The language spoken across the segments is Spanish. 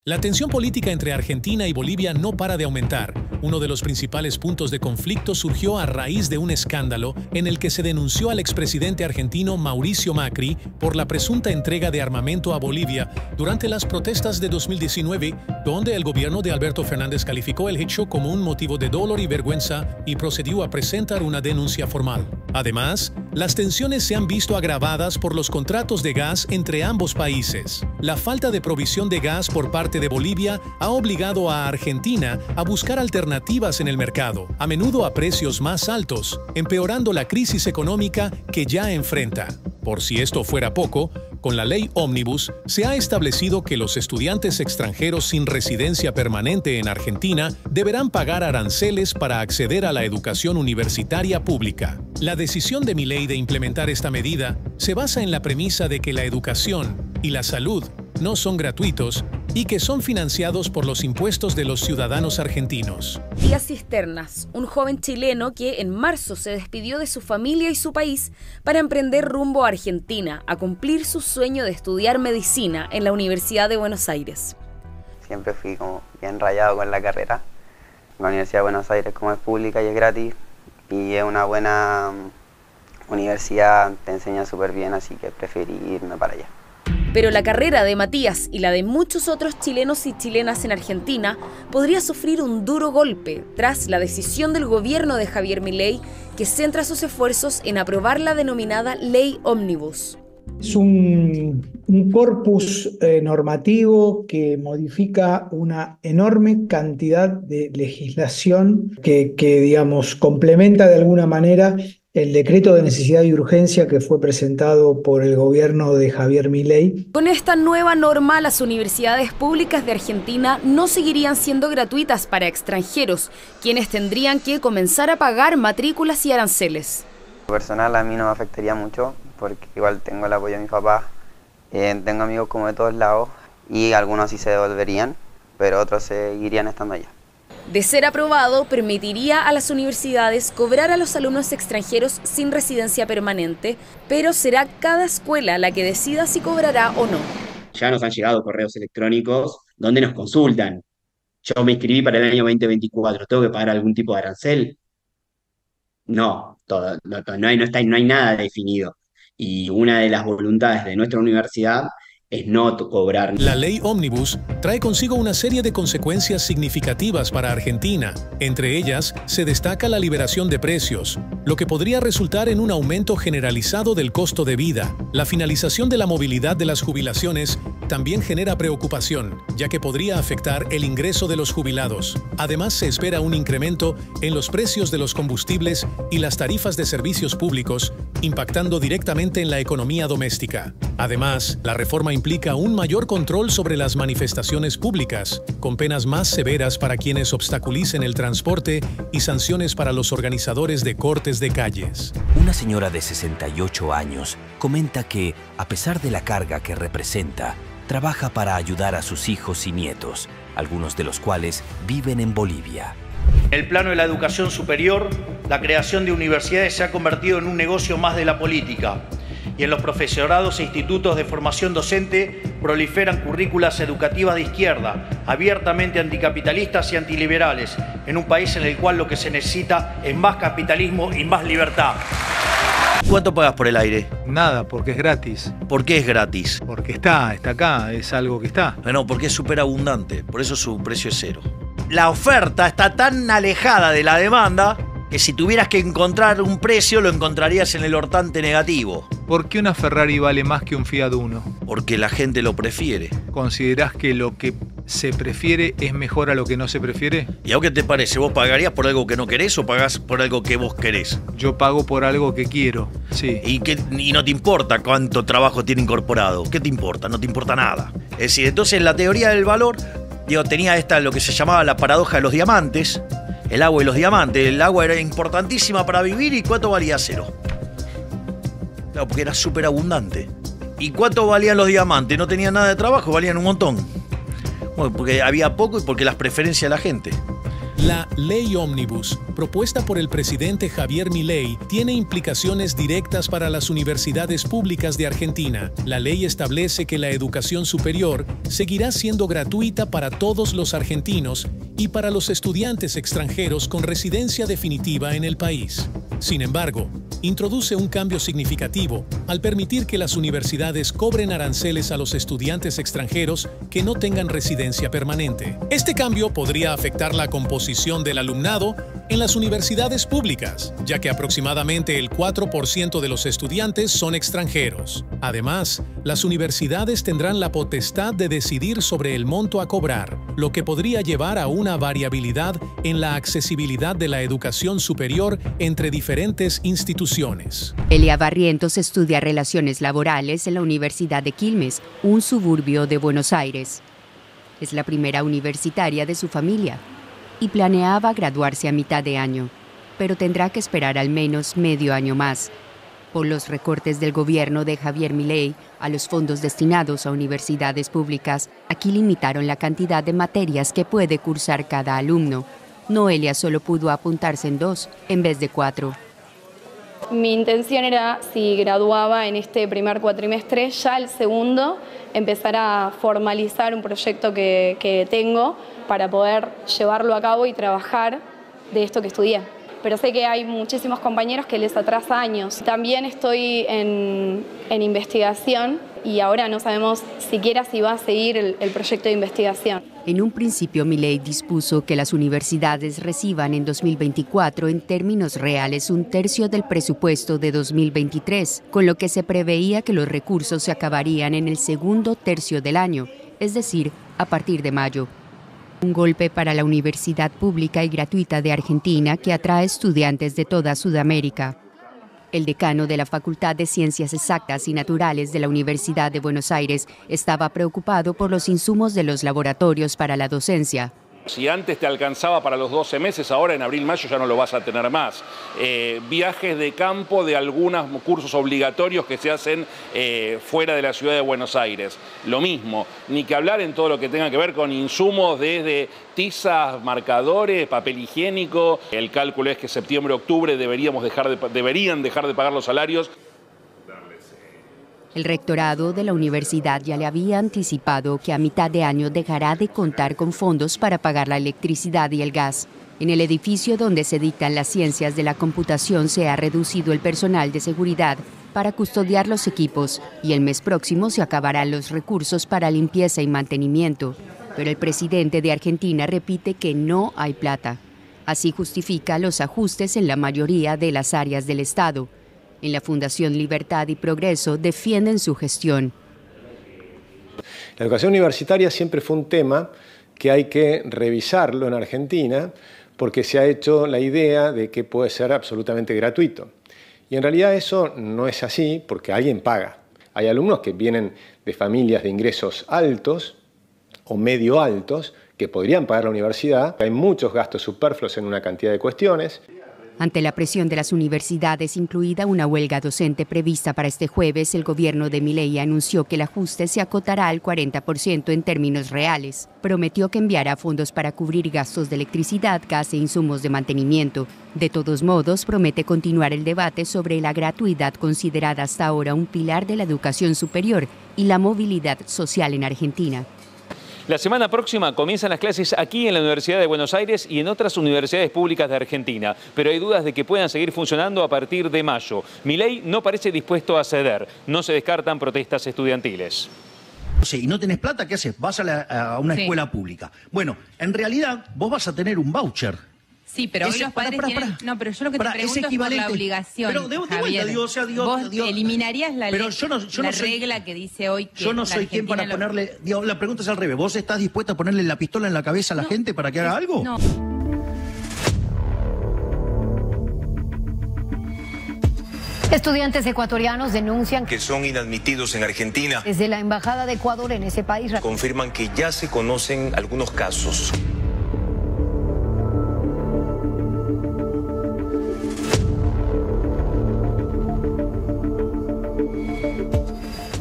La tensión política entre Argentina y Bolivia no para de aumentar. Uno de los principales puntos de conflicto surgió a raíz de un escándalo en el que se denunció al expresidente argentino Mauricio Macri por la presunta entrega de armamento a Bolivia durante las protestas de 2019, donde el gobierno de Alberto Fernández calificó el hecho como un motivo de dolor y vergüenza y procedió a presentar una denuncia formal. Además, las tensiones se han visto agravadas por los contratos de gas entre ambos países. La falta de provisión de gas por parte de Bolivia ha obligado a Argentina a buscar alternativas en el mercado, a menudo a precios más altos, empeorando la crisis económica que ya enfrenta. Por si esto fuera poco, con la ley Ómnibus se ha establecido que los estudiantes extranjeros sin residencia permanente en Argentina deberán pagar aranceles para acceder a la educación universitaria pública. La decisión de Milei de implementar esta medida se basa en la premisa de que la educación y la salud no son gratuitos y que son financiados por los impuestos de los ciudadanos argentinos. Díaz Cisternas, un joven chileno que en marzo se despidió de su familia y su país para emprender rumbo a Argentina, a cumplir su sueño de estudiar medicina en la Universidad de Buenos Aires. Siempre fui como bien rayado con la carrera. La Universidad de Buenos Aires, como es pública y es gratis, y es una buena universidad, te enseña súper bien, así que preferí irme para allá. Pero la carrera de Matías y la de muchos otros chilenos y chilenas en Argentina podría sufrir un duro golpe tras la decisión del gobierno de Javier Milei, que centra sus esfuerzos en aprobar la denominada Ley Ómnibus. Es un corpus normativo que modifica una enorme cantidad de legislación que digamos, complementa de alguna manera el decreto de necesidad y urgencia que fue presentado por el gobierno de Javier Milei. Con esta nueva norma, las universidades públicas de Argentina no seguirían siendo gratuitas para extranjeros, quienes tendrían que comenzar a pagar matrículas y aranceles. Personal, a mí no me afectaría mucho, porque igual tengo el apoyo de mi papá, tengo amigos como de todos lados, y algunos sí se devolverían, pero otros seguirían estando allá. De ser aprobado, permitiría a las universidades cobrar a los alumnos extranjeros sin residencia permanente, pero será cada escuela la que decida si cobrará o no. Ya nos han llegado correos electrónicos donde nos consultan. Yo me inscribí para el año 2024, ¿tengo que pagar algún tipo de arancel? No, no hay nada definido. Y una de las voluntades de nuestra universidad es no cobrar. La ley Ómnibus trae consigo una serie de consecuencias significativas para Argentina. Entre ellas, se destaca la liberación de precios, lo que podría resultar en un aumento generalizado del costo de vida. La finalización de la movilidad de las jubilaciones también genera preocupación, ya que podría afectar el ingreso de los jubilados. Además, se espera un incremento en los precios de los combustibles y las tarifas de servicios públicos, impactando directamente en la economía doméstica. Además, la reforma implica un mayor control sobre las manifestaciones públicas, con penas más severas para quienes obstaculicen el transporte y sanciones para los organizadores de cortes de calles. Una señora de 68 años comenta que, a pesar de la carga que representa, trabaja para ayudar a sus hijos y nietos, algunos de los cuales viven en Bolivia. En el plano de la educación superior, la creación de universidades se ha convertido en un negocio más de la política. Y en los profesorados e institutos de formación docente proliferan currículas educativas de izquierda, abiertamente anticapitalistas y antiliberales, en un país en el cual lo que se necesita es más capitalismo y más libertad. ¿Cuánto pagas por el aire? Nada, porque es gratis. ¿Por qué es gratis? Porque está acá, es algo que está. No, porque es súper abundante, por eso su precio es cero. La oferta está tan alejada de la demanda que si tuvieras que encontrar un precio lo encontrarías en el hortante negativo. ¿Por qué una Ferrari vale más que un Fiat Uno? Porque la gente lo prefiere. ¿Considerás que lo que se prefiere es mejor a lo que no se prefiere? ¿Y a vos qué te parece? ¿Vos pagarías por algo que no querés o pagás por algo que vos querés? Yo pago por algo que quiero, sí. ¿Y no te importa cuánto trabajo tiene incorporado? ¿Qué te importa? No te importa nada. Es decir, entonces la teoría del valor, tenía lo que se llamaba la paradoja de los diamantes, el agua y los diamantes. El agua era importantísima para vivir y ¿cuánto valía? Cero. Claro, porque era súper abundante. ¿Y cuánto valían los diamantes? No tenían nada de trabajo, valían un montón. Bueno, porque había poco y porque las preferencias de la gente. La Ley Ómnibus, propuesta por el presidente Javier Milei, tiene implicaciones directas para las universidades públicas de Argentina. La ley establece que la educación superior seguirá siendo gratuita para todos los argentinos y para los estudiantes extranjeros con residencia definitiva en el país. Sin embargo, introduce un cambio significativo al permitir que las universidades cobren aranceles a los estudiantes extranjeros que no tengan residencia permanente. Este cambio podría afectar la composición del alumnado en las universidades públicas, ya que aproximadamente el 4% de los estudiantes son extranjeros. Además, las universidades tendrán la potestad de decidir sobre el monto a cobrar, lo que podría llevar a una variabilidad en la accesibilidad de la educación superior entre diferentes instituciones. Elia Barrientos estudia Relaciones Laborales en la Universidad de Quilmes, un suburbio de Buenos Aires. Es la primera universitaria de su familia y planeaba graduarse a mitad de año, pero tendrá que esperar al menos medio año más. Por los recortes del gobierno de Javier Milei a los fondos destinados a universidades públicas, aquí limitaron la cantidad de materias que puede cursar cada alumno. Noelia solo pudo apuntarse en 2 en vez de 4. Mi intención era, si graduaba en este primer cuatrimestre, ya el segundo, empezar a formalizar un proyecto que tengo para poder llevarlo a cabo y trabajar de esto que estudié. Pero sé que hay muchísimos compañeros que les atrasa años. También estoy en investigación y ahora no sabemos siquiera si va a seguir el proyecto de investigación. En un principio, Milei dispuso que las universidades reciban en 2024 en términos reales 1/3 del presupuesto de 2023, con lo que se preveía que los recursos se acabarían en el segundo tercio del año, es decir, a partir de mayo. Un golpe para la universidad pública y gratuita de Argentina que atrae estudiantes de toda Sudamérica. El decano de la Facultad de Ciencias Exactas y Naturales de la Universidad de Buenos Aires estaba preocupado por los insumos de los laboratorios para la docencia. Si antes te alcanzaba para los 12 meses, ahora en abril-mayo ya no lo vas a tener más. Viajes de campo de algunos cursos obligatorios que se hacen fuera de la ciudad de Buenos Aires. Lo mismo, ni que hablar en todo lo que tenga que ver con insumos desde tizas, marcadores, papel higiénico. El cálculo es que septiembre-octubre deberían dejar de pagar los salarios. El rectorado de la universidad ya le había anticipado que a mitad de año dejará de contar con fondos para pagar la electricidad y el gas. En el edificio donde se dictan las ciencias de la computación se ha reducido el personal de seguridad para custodiar los equipos y el mes próximo se acabarán los recursos para limpieza y mantenimiento. Pero el presidente de Argentina repite que no hay plata. Así justifica los ajustes en la mayoría de las áreas del Estado. En la Fundación Libertad y Progreso defienden su gestión. La educación universitaria siempre fue un tema que hay que revisarlo en Argentina porque se ha hecho la idea de que puede ser absolutamente gratuito. Y en realidad eso no es así porque alguien paga. Hay alumnos que vienen de familias de ingresos altos o medio altos que podrían pagar la universidad. Hay muchos gastos superfluos en una cantidad de cuestiones. Ante la presión de las universidades, incluida una huelga docente prevista para este jueves, el gobierno de Milei anunció que el ajuste se acotará al 40% en términos reales. Prometió que enviará fondos para cubrir gastos de electricidad, gas e insumos de mantenimiento. De todos modos, promete continuar el debate sobre la gratuidad considerada hasta ahora un pilar de la educación superior y la movilidad social en Argentina. La semana próxima comienzan las clases aquí en la Universidad de Buenos Aires y en otras universidades públicas de Argentina, pero hay dudas de que puedan seguir funcionando a partir de mayo. Milei no parece dispuesto a ceder, no se descartan protestas estudiantiles. Sí, y no tenés plata, ¿qué haces? Vas a una escuela pública. Bueno, en realidad vos vas a tener un voucher. Sí, pero hoy los padres tienen... No, pero yo lo que te pregunto es por la obligación, pero de vuelta, Javier. Vos eliminarías la ley, la regla que dice hoy que yo no soy quien para ponerle... la pregunta es al revés. ¿Vos estás dispuesta a ponerle la pistola en la cabeza a la gente para que haga algo? No. Estudiantes ecuatorianos denuncian que son inadmitidos en Argentina. Desde la Embajada de Ecuador en ese país confirman que ya se conocen algunos casos.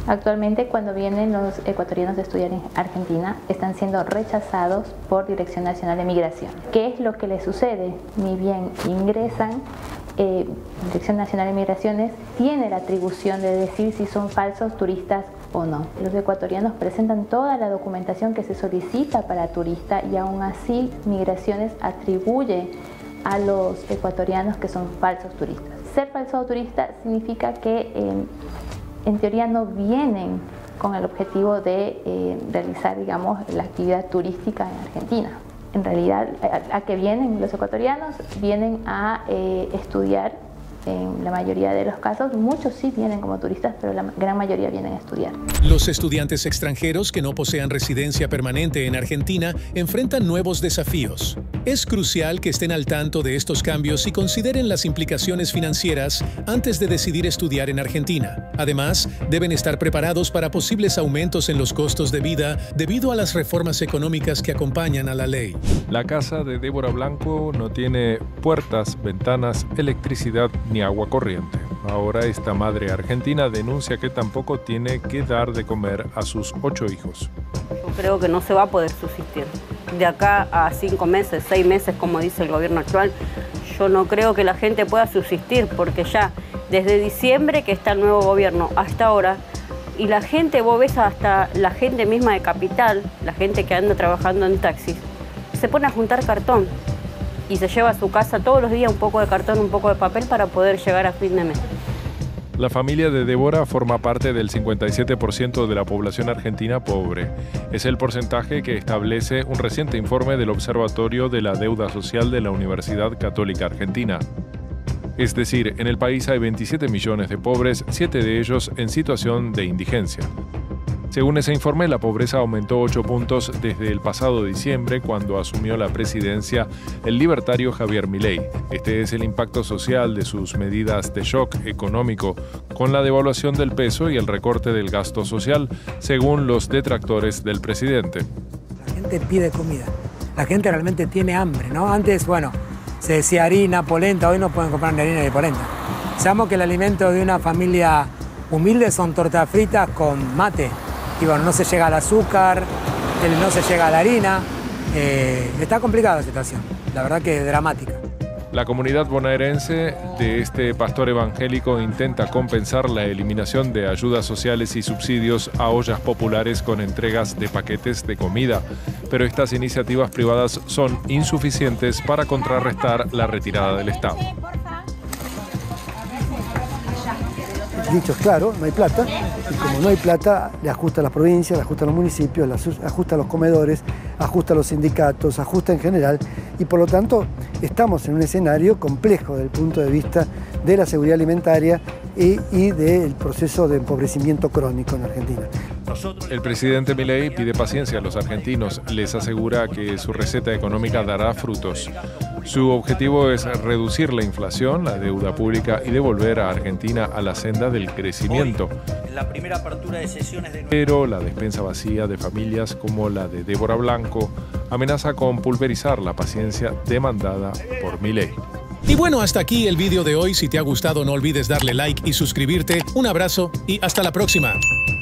Actualmente, cuando vienen los ecuatorianos a estudiar en Argentina, están siendo rechazados por Dirección Nacional de Migración. ¿Qué es lo que les sucede? Ni bien ingresan, Dirección Nacional de Migraciones tiene la atribución de decir si son falsos turistas o no. Los ecuatorianos presentan toda la documentación que se solicita para turista y aún así Migraciones atribuye a los ecuatorianos que son falsos turistas. Ser falso turista significa que en teoría no vienen con el objetivo de realizar, digamos, la actividad turística en Argentina. En realidad, ¿a qué vienen los ecuatorianos? Vienen a estudiar. En la mayoría de los casos, muchos sí vienen como turistas, pero la gran mayoría vienen a estudiar. Los estudiantes extranjeros que no posean residencia permanente en Argentina enfrentan nuevos desafíos. Es crucial que estén al tanto de estos cambios y consideren las implicaciones financieras antes de decidir estudiar en Argentina. Además, deben estar preparados para posibles aumentos en los costos de vida debido a las reformas económicas que acompañan a la ley. La casa de Débora Blanco no tiene puertas, ventanas, electricidad ni agua corriente. Ahora esta madre argentina denuncia que tampoco tiene que dar de comer a sus 8 hijos. Yo creo que no se va a poder subsistir. De acá a 5 meses, 6 meses, como dice el gobierno actual, yo no creo que la gente pueda subsistir, porque ya desde diciembre que está el nuevo gobierno hasta ahora, y la gente, vos ves hasta la gente misma de Capital, la gente que anda trabajando en taxis, se pone a juntar cartón y se lleva a su casa todos los días un poco de cartón, un poco de papel para poder llegar a fin de mes. La familia de Débora forma parte del 57% de la población argentina pobre. Es el porcentaje que establece un reciente informe del Observatorio de la Deuda Social de la Universidad Católica Argentina. Es decir, en el país hay 27 millones de pobres, 7 de ellos en situación de indigencia. Según ese informe, la pobreza aumentó 8 puntos desde el pasado diciembre, cuando asumió la presidencia el libertario Javier Milei. Este es el impacto social de sus medidas de shock económico, con la devaluación del peso y el recorte del gasto social, según los detractores del presidente. La gente pide comida, la gente realmente tiene hambre, ¿no? Antes, bueno, se decía harina, polenta, hoy no pueden comprar ni harina ni polenta. Sabemos que el alimento de una familia humilde son tortas fritas con mate. Y bueno, no se llega al azúcar, no se llega a la harina. Está complicada la situación, la verdad que es dramática. La comunidad bonaerense de este pastor evangélico intenta compensar la eliminación de ayudas sociales y subsidios a ollas populares con entregas de paquetes de comida, pero estas iniciativas privadas son insuficientes para contrarrestar la retirada del Estado. Dicho es claro, no hay plata, y como no hay plata, le ajusta a las provincias, le ajusta a los municipios, le ajusta a los comedores, ajusta a los sindicatos, ajusta en general, y por lo tanto estamos en un escenario complejo desde el punto de vista de la seguridad alimentaria y del proceso de empobrecimiento crónico en Argentina. El presidente Milei pide paciencia a los argentinos, les asegura que su receta económica dará frutos. Su objetivo es reducir la inflación, la deuda pública y devolver a Argentina a la senda del crecimiento. La primera apertura de sesiones de... Pero la despensa vacía de familias como la de Débora Blanco amenaza con pulverizar la paciencia demandada por Milei. Y bueno, hasta aquí el vídeo de hoy. Si te ha gustado, no olvides darle like y suscribirte. Un abrazo y hasta la próxima.